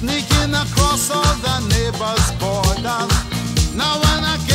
sneaking across all the neighbors' borders. Now when I